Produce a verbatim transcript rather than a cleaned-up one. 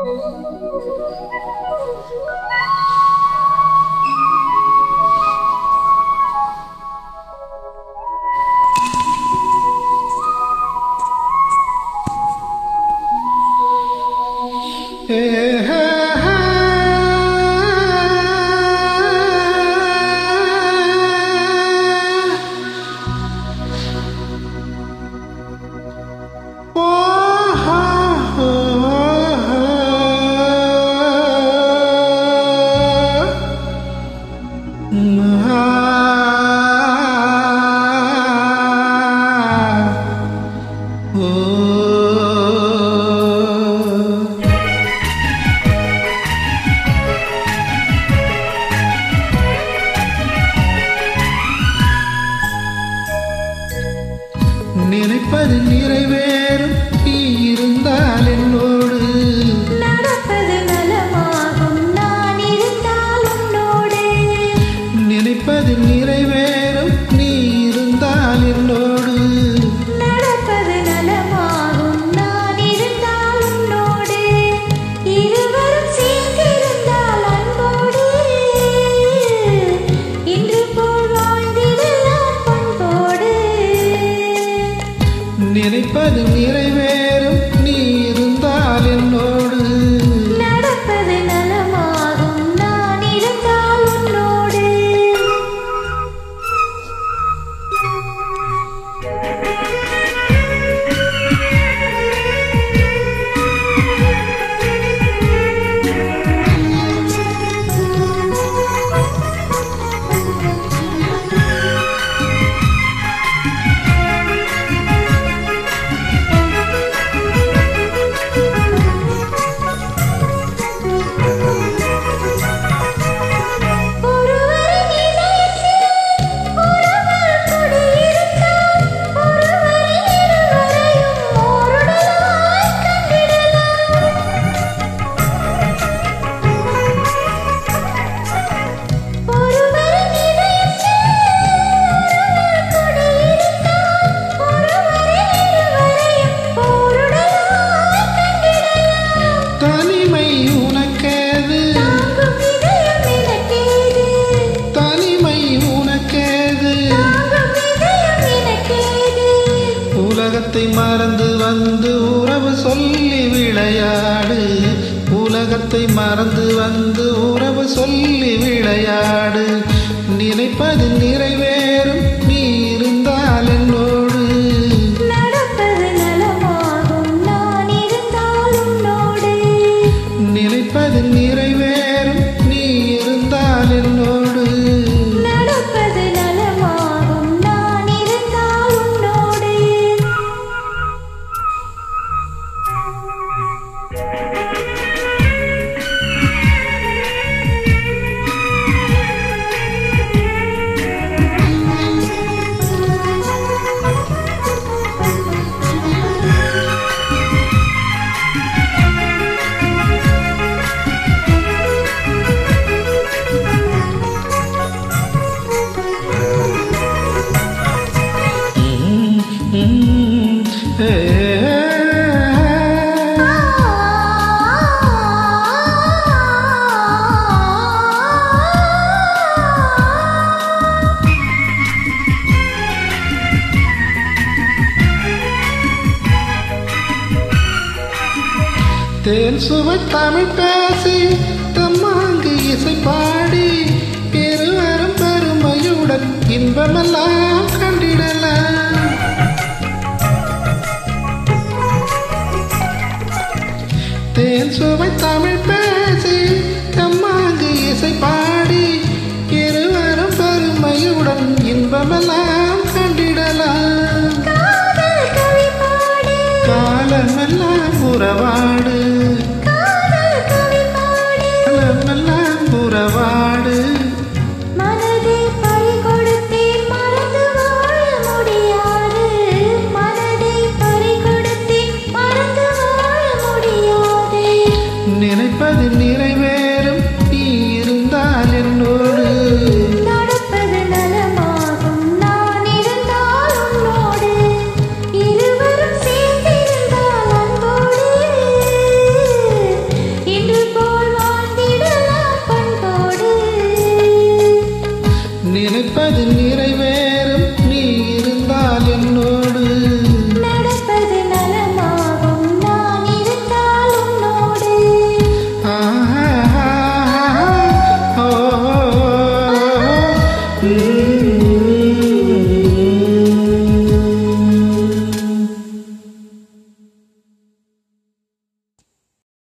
நினைப்பது நிறைவேறும் நீ இருந்தால் என்னோடு நடப்பது நலமாகும் நான் இருந்தால் உன்னோடு நினைப்பது நிறைவேறும் நீ இருந்தால் என்னோடு நடப்பது நலமாகும் நான் இருந்தால் உன்னோடு இருவரும் சேர்ந்திருந்தால் அன்போடு இன்று போல் வாழ்ந்திடலாம் பண்போடு நினைப்பது நிறைவேறும் நீ இருந்தால் என்னோடு நடப்பது நலமாகும் நான் இருந்தால் உன்னோடு உலகத்தை மறந்து வந்து உறவு சொல்லி விளையாடு உலகத்தை மறந்து வந்து உறவு சொல்லி விளையாடு நினைப்பது நிறைவேறும் நீ இருந்தால் என்னோடு நடப்பது நலமாகும் நான் இருந்தால் உன்னோடு நினைப்பது நிறைவேறும் நீ இருந்தால் என்னோடு நடப்பது நலமாகும் நான் இருந்தால் உன்னோடு தேன் சுவை தமிழ் பேசி தம்மாங்கு இசை பாடி இருவரும் பெருமையுடன் இன்பமெல்லாம் கண்டிடலாம் தேன் சுவை தமிழ் பேசி தம்மாங்கு இசை பாடி இருவரும் பெருமையுடன் இன்பமெல்லாம் கண்டிடலாம் காலமெல்லாம் உறவாடு காலமெல்லாம் உறவாடு மனதை பறி கொடுத்தேன் மறந்து வாழ முடியாது மனதை பறி கொடுத்தேன் மறந்து வாழ முடியாது நினைப்பது நிறைவேறும் நீ இருந்தால் என்னோடு நடப்பது நலமாகும் நான் இருந்தால் உன்னோடு இருவரும் சேர்ந்திருந்தால் அன்போடு நிறைவேறும்